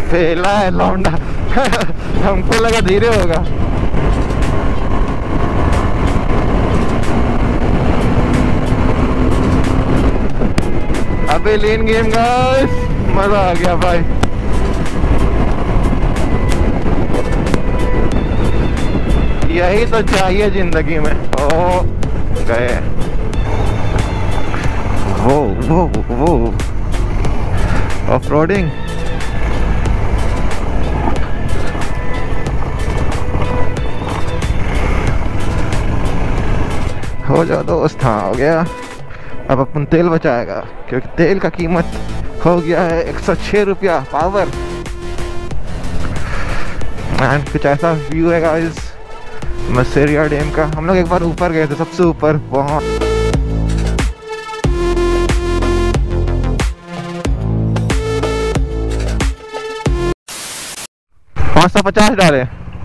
फेला है लौंडा। हमको लगा धीरे होगा। अबे लेन गेम गाइस, मजा आ गया भाई। यही तो चाहिए जिंदगी में। ओ गए। वो ऑफ रोडिंग। हो जाओ दोस्त। हाँ हो गया। अब अपन तेल बचाएगा क्योंकि तेल का कीमत हो गया है 106 रुपया पावर। एंड कुछ ऐसा व्यू है गाइस मसेरिया डैम का। हम लोग एक बार ऊपर गए थे, सबसे ऊपर, वहाँ 550 डाले।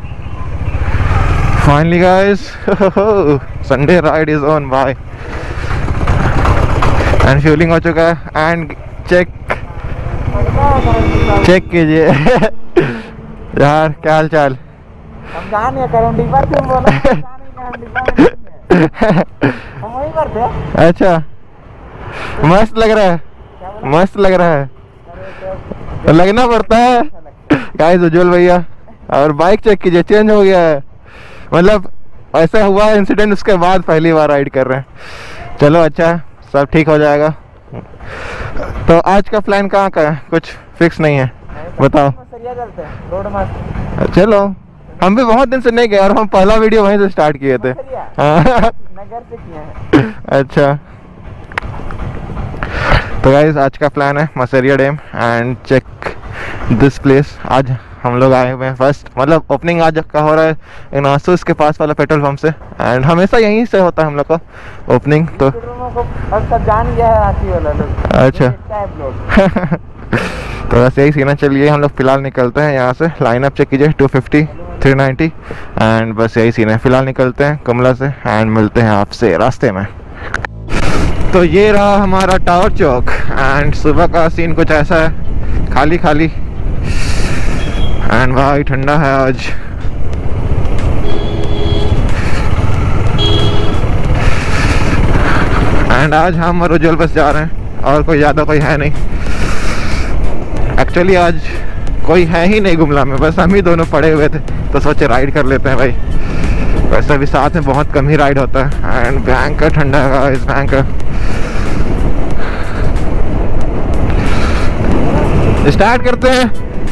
Finally guys Sunday ride is on bye. And fueling हो चुका है। एंड चेक कीजिए। यार क्या हाल चाल। हम जान नहीं करें डिब्बा क्यों बोला। हम वहीं पर थे। अच्छा मस्त लग रहा है, मस्त लग रहा है। लगना पड़ता है गाइस। उज्जवल भैया और बाइक चेक कीजिए, चेंज हो गया है। मतलब ऐसा हुआ इंसिडेंट, उसके बाद पहली बार राइड कर रहे हैं। चलो अच्छा, सब ठीक हो जाएगा। तो आज का प्लान कहाँ का है? कुछ फिक्स नहीं है, बताओ। रोड मस्त। चलो, हम भी बहुत दिन से नहीं गए और हम पहला वीडियो वहीं से स्टार्ट किए थे। नगर से किया है। अच्छा तो गाइस आज का प्लान है Maseria dam and check this place. आज हम लोग आए हुए हैं फर्स्ट, मतलब ओपनिंग आज का हो रहा है इनासुस के पास वाला पेट्रोल पंप से। एंड हमेशा यहीं से होता है हम लोग का ओपनिंग। तो सब जान गया है रांची वाला लोग। अच्छा तो बस यही सीना। चलिए हम लोग फिलहाल निकलते हैं यहाँ से। लाइन अप चेक कीजिए 250 390 एंड बस यही सीन है। फिलहाल निकलते हैं कमला से एंड मिलते हैं आपसे रास्ते में। तो ये रहा हमारा टावर चौक एंड सुबह का सीन कुछ ऐसा है, खाली खाली। एंड भाई ठंडा है आज। एंड आज हम और उज्जवल बस जा रहे हैं और कोई ज़्यादा कोई है नहीं। एक्चुअली आज कोई है ही नहीं गुमला में, बस हम ही दोनों पड़े हुए थे तो सोचे राइड कर लेते हैं भाई। वैसे भी साथ में बहुत कम ही राइड होता है। एंड भयंकर ठंडा है इस भयंकर। स्टार्ट करते हैं।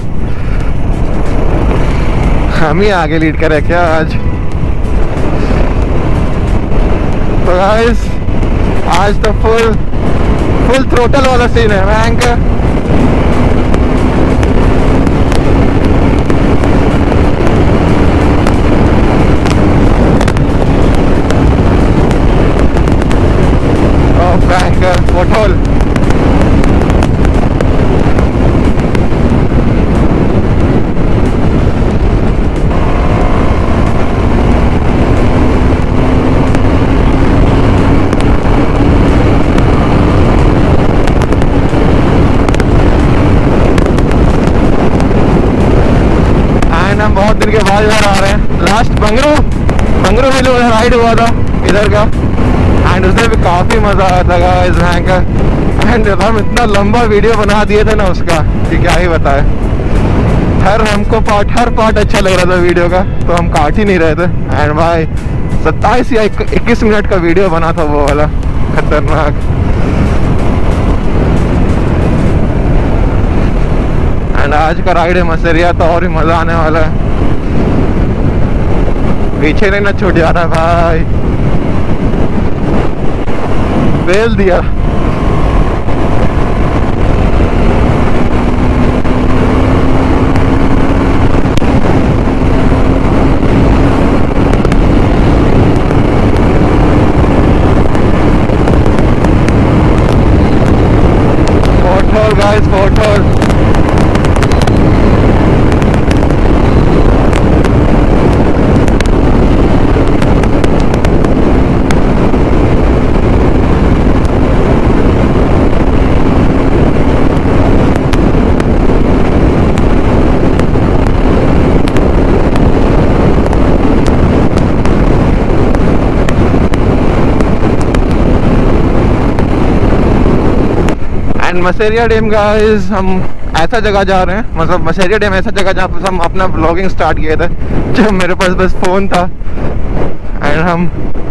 हम ही आगे लीड करें क्या आज? तो गाइस आज तो फुल थ्रोटल वाला सीन है भयंकर। भयंकर पोटहोल। हम बहुत दिन के बाद इधर आ रहे हैं। लास्ट बंगरू भी लोग राइड हुआ था इधर का एंड उसमें भी काफ़ी मज़ा आया था गाइस भयंकर। एंड हम इतना लंबा वीडियो बना दिए थे ना उसका कि क्या ही बताए। हर पार्ट अच्छा लग रहा था वीडियो का, तो हम काट ही नहीं रहे थे। एंड भाई 27 या 21 मिनट का वीडियो बना था वो वाला, खतरनाक। एंड आज का राइड है मसेरिया, तो और भी मज़ा आने वाला है। पीछे नहीं ना छूट जाना भाई। बेल दिया। Pothole guys, pothole. And Maseria dam guys हम ऐसा जगह जा रहे हैं, मतलब मसेरिया डैम ऐसा जगह जहाँ पर हम अपना ब्लॉगिंग स्टार्ट किए थे जब मेरे पास बस फ़ोन था। एंड हम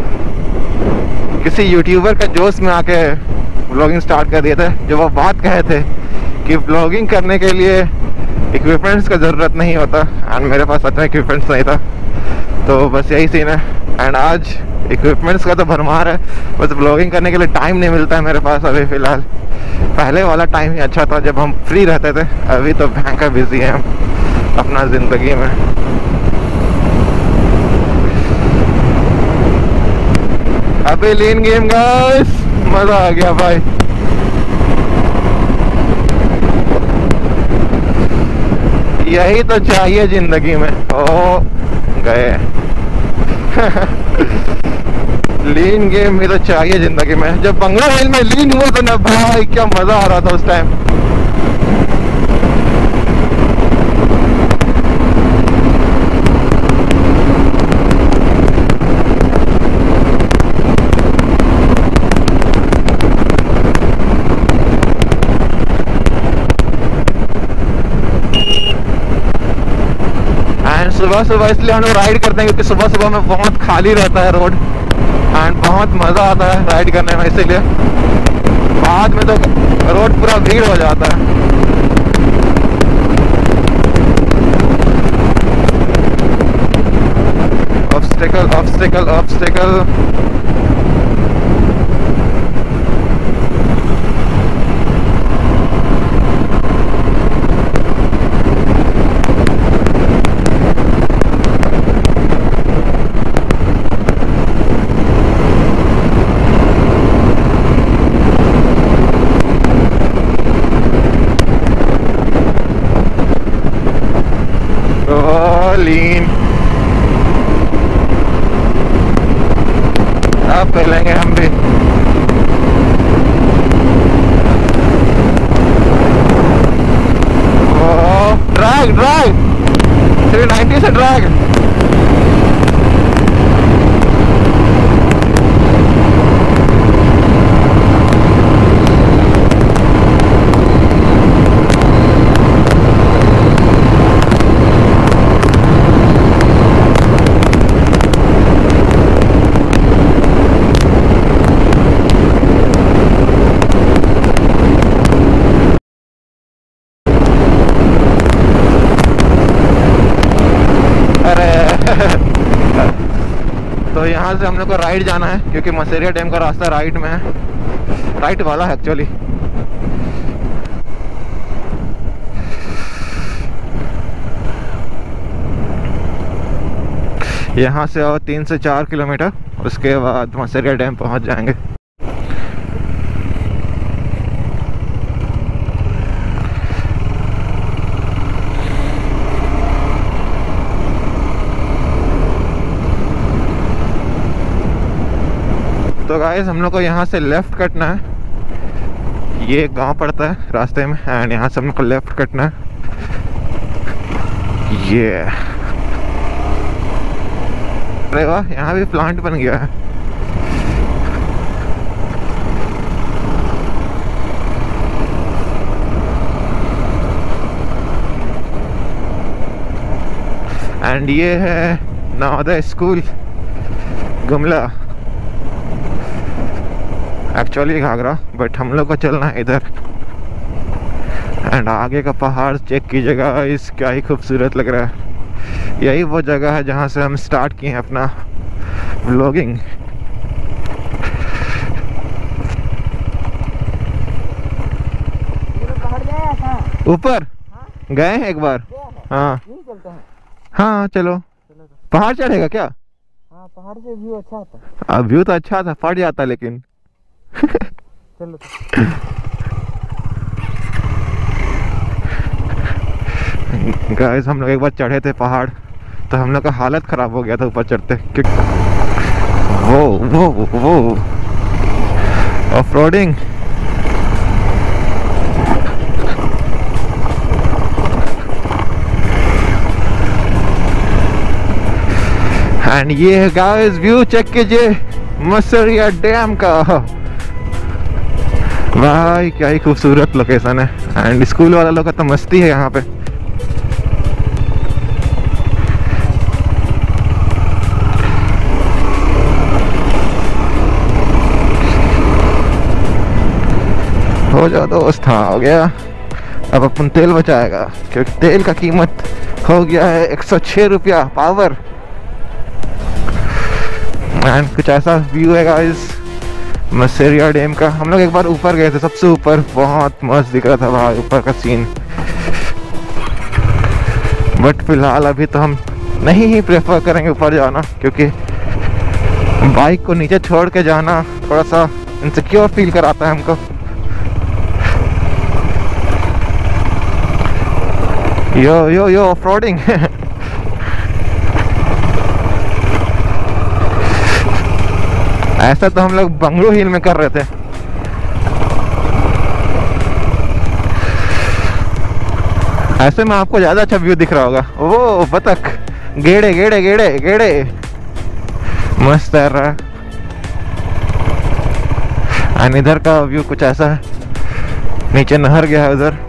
किसी यूट्यूबर का जोश में आके ब्लॉगिंग स्टार्ट कर दिए थे, जो वो बात कहे थे कि ब्लॉगिंग करने के लिए इक्विपमेंट्स का ज़रूरत नहीं होता। एंड मेरे पास सच में इक्विपमेंट्स नहीं था, तो बस यही सीन है। एंड आज इक्विपमेंट्स का तो भरमार है, बस ब्लॉगिंग करने के लिए टाइम नहीं मिलता है मेरे पास अभी फ़िलहाल। पहले वाला टाइम ही अच्छा था जब हम फ्री रहते थे, अभी तो भयंकर बिजी हैं हम अपना ज़िंदगी में। अभी लीन गेम गाइस, मज़ा आ गया भाई। यही तो चाहिए जिंदगी में। ओ गए लीन गेम भी तो चाहिए जिंदगी में। जब बंगलो हिल में लीन हुआ था ना भाई, क्या मजा आ रहा था उस टाइम। सुबह सुबह इसलिए हम लोग राइड करते हैं क्योंकि सुबह सुबह में बहुत खाली रहता है रोड, एंड बहुत मज़ा आता है राइड करने में। इसीलिए बाद में तो रोड पूरा भीड़ हो जाता है। Obstacle obstacle obstacle. लीन अब पहलेंगे हम भी। ड्रैग ड्रैग 390 से ड्रैग। तो यहाँ से हम लोग को राइट जाना है क्योंकि मसेरिया डैम का रास्ता राइट में है, राइट वाला है एक्चुअली। यहाँ से और 3 से 4 किलोमीटर, उसके बाद मसेरिया डैम पहुँच जाएंगे। तो गाइस हम लोग को यहाँ से लेफ्ट कटना है। ये गांव पड़ता है रास्ते में, एंड यहाँ से हम लोग को लेफ्ट कटना है। ये अरे वाह, यहाँ भी प्लांट बन गया है। एंड ये है Navodaya school Gumla, actually Ghaghra, but हम लोग को चलना है इधर। एंड आगे का पहाड़ चेक कीजिएगा, इस क्या ही खूबसूरत लग रहा है। यही वो जगह है जहाँ से हम स्टार्ट किए हैं अपना व्लॉगिंग। ऊपर गए हैं एक बार। हाँ हाँ चलो। पहाड़ चढ़ेगा क्या? हाँ पहाड़ से व्यू अच्छा आता है। व्यू तो अच्छा था, फट जाता लेकिन। चलो गाइस हम लोग एक बार चढ़े थे पहाड़, तो हम लोग का हालत खराब हो गया था ऊपर चढ़ते। वो ऑफ रोडिंग। एंड ये है गाइस व्यू, चेक कीजिए मसेरिया डैम का। भाई क्या ही खूबसूरत लोकेशन है। एंड स्कूल वाला लोग का तो मस्ती है यहाँ पे। हो जाओ दोस्त, हाँ हो गया। अब अपन तेल बचाएगा क्योंकि तेल का कीमत हो गया है 106 रुपया पावर। एंड कुछ ऐसा व्यू है गाइस मसेरिया डैम का। हम लोग एक बार ऊपर गए थे, सबसे ऊपर, बहुत मस्त दिख रहा था भाई ऊपर का सीन। बट फिलहाल अभी तो हम नहीं ही प्रेफर करेंगे ऊपर जाना, क्योंकि बाइक को नीचे छोड़ के जाना थोड़ा सा इनसिक्योर फील कराता है हमको। Yo yo yo off roading. ऐसा तो हम लोग बंगरू हिल में कर रहे थे। ऐसे में आपको ज्यादा अच्छा व्यू दिख रहा होगा। वो बतख, गेड़े गेड़े गेड़े गेड़े मस्त तैर रहा है। और इधर का व्यू कुछ ऐसा है, नीचे नहर गया है उधर।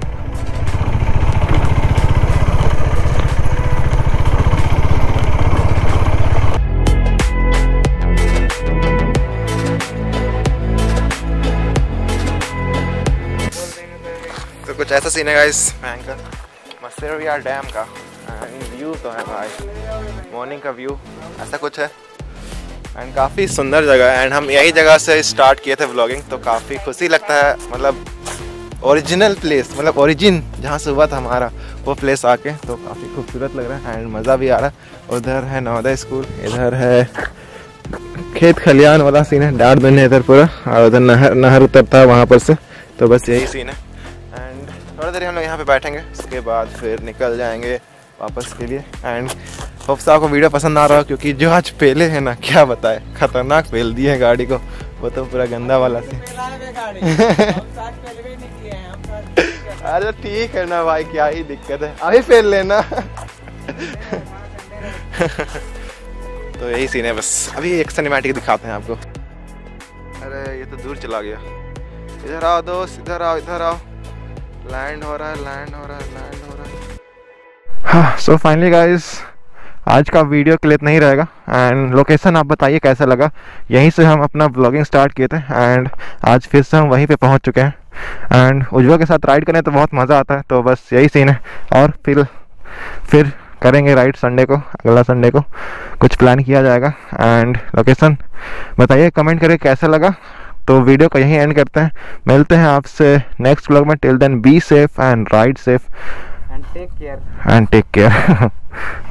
तो कुछ ऐसा सीन है गाइस बैंक का, मसेरिया डैम का। एंड व्यू तो है भाई, मॉर्निंग का व्यू ऐसा कुछ है। एंड काफ़ी सुंदर जगह है। एंड हम यही जगह से स्टार्ट किए थे व्लॉगिंग, तो काफ़ी खुशी लगता है। मतलब ओरिजिनल प्लेस, मतलब ओरिजिन जहाँ से हुआ था हमारा वो प्लेस आके, तो काफ़ी खूबसूरत लग रहा है एंड मज़ा भी आ रहा है। उधर है नवोदय स्कूल, इधर है खेत खलियान वाला सीन है, डाड़ बने इधर पूरा, और उधर नहर उतरता है वहाँ पर से। तो बस यही सीन है। एंड थोड़ी देर हम लोग यहाँ पे बैठेंगे, उसके बाद फिर निकल जाएंगे वापस के लिए। एंड होप से आपको वीडियो पसंद आ रहा हो, क्योंकि जो आज पेले है ना, क्या बताए, खतरनाक पेल दिए हैं गाड़ी को। वो तो पूरा गंदा वाला सीन। अरे ठीक है ना भाई, क्या ही दिक्कत है, अभी फेल लेना। तो यही सीन है बस। अभी एक सिनेमैटिक दिखाते हैं आपको। अरे ये तो दूर चला गया। इधर आओ दोस्त, इधर आओ, इधर आओ। लैंड हो रहा है, लैंड हो रहा है, लैंड हो रहा है। हाँ, सो फाइनली गाइस आज का वीडियो के लिए इतना ही रहेगा। एंड लोकेशन आप बताइए कैसा लगा। यहीं से हम अपना ब्लॉगिंग स्टार्ट किए थे एंड आज फिर से हम वहीं पे पहुंच चुके हैं। एंड उज्ज्वल के साथ राइड करने तो बहुत मज़ा आता है। तो बस यही सीन है, और फिर करेंगे राइड संडे को, अगला संडे को कुछ प्लान किया जाएगा। एंड लोकेशन बताइए कमेंट करके कैसा लगा। तो वीडियो को यहीं एंड करते हैं, मिलते हैं आपसे नेक्स्ट व्लॉग में। Till then be safe and ride safe and take care. And take care.